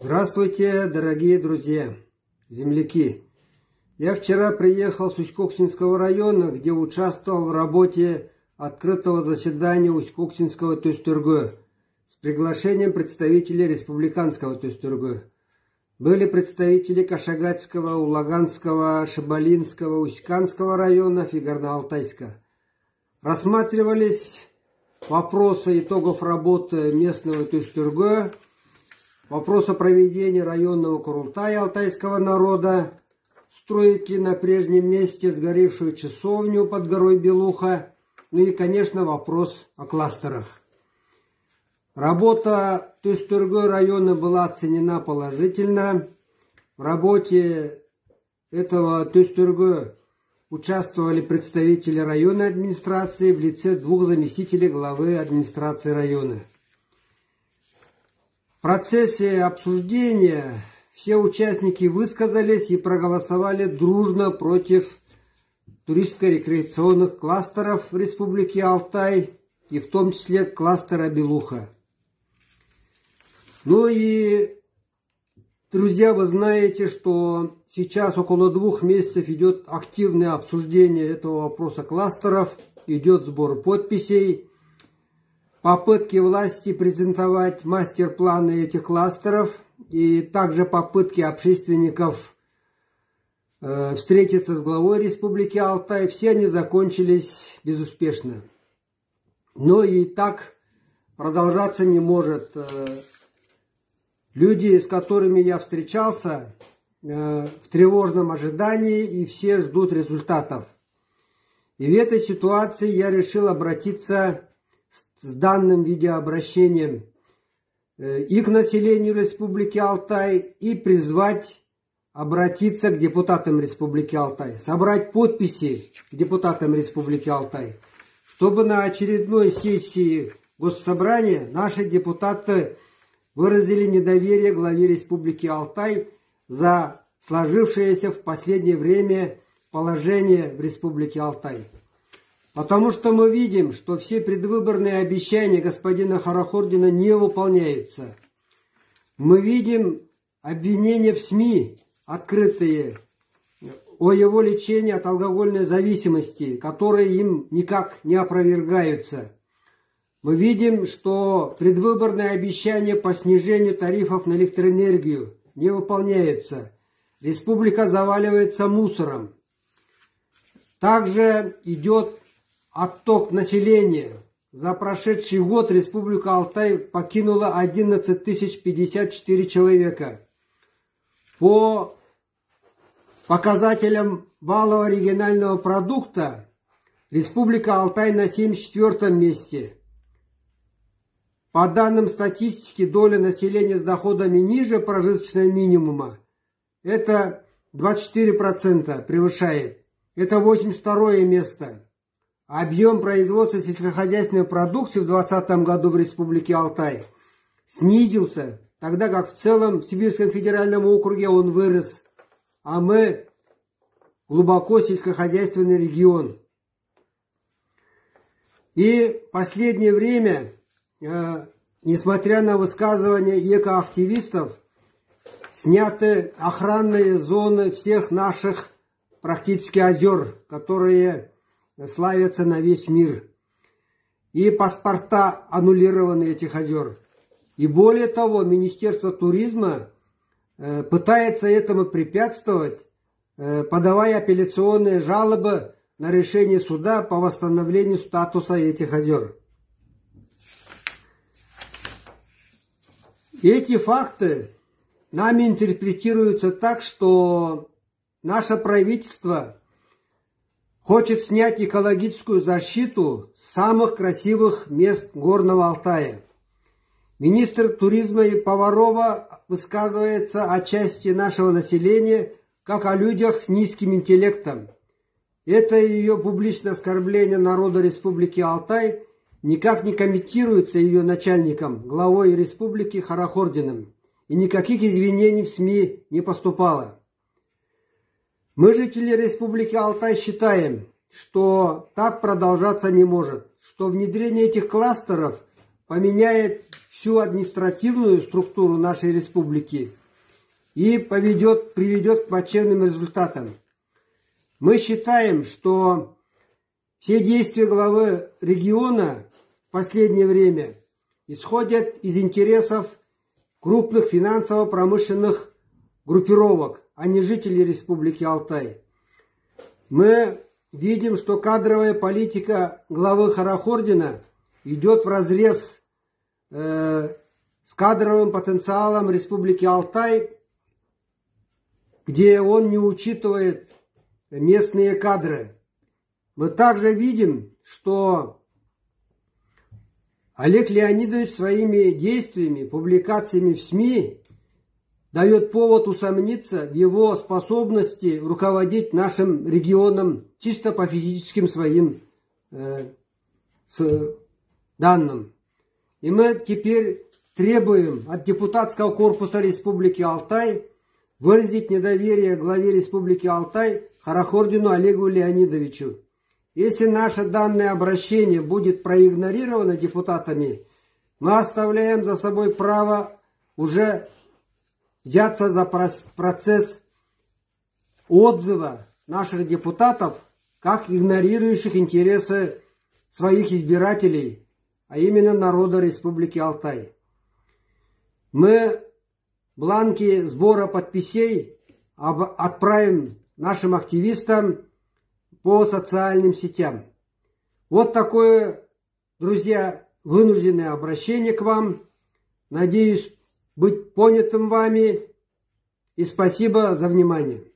Здравствуйте, дорогие друзья, земляки! Я вчера приехал с Усть-Коксинского района, где участвовал в работе открытого заседания Усть-Коксинского ТЮЗТУРГО с приглашением представителей республиканского ТЮЗТУРГО. Были представители Кашагатского, Улаганского, Шабалинского, Усть-Канского районов и Горно-Алтайска. Рассматривались вопросы итогов работы местного ТЮЗТУРГО, вопрос о проведении районного Курултая алтайского народа, стройки на прежнем месте сгоревшую часовню под горой Белуха, ну и, конечно, вопрос о кластерах. Работа ТЮЗТУРГО района была оценена положительно. В работе этого ТЮЗТУРГО участвовали представители районной администрации в лице 2 заместителей главы администрации района. В процессе обсуждения все участники высказались и проголосовали дружно против туристско-рекреационных кластеров в Республике Алтай и в том числе кластера Белуха. Ну и, друзья, вы знаете, что сейчас около 2 месяцев идет активное обсуждение этого вопроса кластеров, идет сбор подписей. Попытки власти презентовать мастер-планы этих кластеров и также попытки общественников встретиться с главой Республики Алтай, все они закончились безуспешно. Но и так продолжаться не может. Люди, с которыми я встречался, в тревожном ожидании, и все ждут результатов. И в этой ситуации я решил обратиться с данным видеообращением и к населению Республики Алтай, и призвать обратиться к депутатам Республики Алтай, собрать подписи к депутатам Республики Алтай, чтобы на очередной сессии Госсобрания наши депутаты выразили недоверие главе Республики Алтай за сложившееся в последнее время положение в Республике Алтай. Потому что мы видим, что все предвыборные обещания господина Харахордина не выполняются. Мы видим обвинения в СМИ открытые о его лечении от алкогольной зависимости, которые им никак не опровергаются. Мы видим, что предвыборные обещания по снижению тарифов на электроэнергию не выполняются. Республика заваливается мусором. Также идет отток населения. За прошедший год Республика Алтай покинула 11 054 человека. По показателям валового регионального продукта Республика Алтай на 74 месте. По данным статистики, доля населения с доходами ниже прожиточного минимума это 24% превышает. Это 82 место. Объем производства сельскохозяйственной продукции в 2020 году в Республике Алтай снизился, тогда как в целом в Сибирском федеральном округе он вырос, а мы глубоко сельскохозяйственный регион. И в последнее время, несмотря на высказывания экоактивистов, сняты охранные зоны всех наших практически озер, которые славятся на весь мир. И паспорта аннулированы этих озер. И более того, Министерство туризма пытается этому препятствовать, подавая апелляционные жалобы на решение суда по восстановлению статуса этих озер. Эти факты нами интерпретируются так, что наше правительство хочет снять экологическую защиту с самых красивых мест Горного Алтая. Министр туризма Поварова высказывается о части нашего населения как о людях с низким интеллектом. Это ее публичное оскорбление народа Республики Алтай никак не комментируется ее начальником, главой республики Харахординым, и никаких извинений в СМИ не поступало. Мы, жители Республики Алтай, считаем, что так продолжаться не может, что внедрение этих кластеров поменяет всю административную структуру нашей республики и приведет к плачевным результатам. Мы считаем, что все действия главы региона в последнее время исходят из интересов крупных финансово-промышленных группировок, а не жителей Республики Алтай. Мы видим, что кадровая политика главы Харахордина идет вразрез с кадровым потенциалом Республики Алтай, где он не учитывает местные кадры. Мы также видим, что Олег Леонидович своими действиями, публикациями в СМИ дает повод усомниться в его способности руководить нашим регионом чисто по физическим своим данным. И мы теперь требуем от депутатского корпуса Республики Алтай выразить недоверие главе Республики Алтай Харахордину Олегу Леонидовичу. Если наше данное обращение будет проигнорировано депутатами, мы оставляем за собой право уже взяться за процесс отзыва наших депутатов, как игнорирующих интересы своих избирателей, а именно народа Республики Алтай. Мы бланки сбора подписей отправим нашим активистам по социальным сетям. Вот такое, друзья, вынужденное обращение к вам. Надеюсь быть понятым вами. И спасибо за внимание.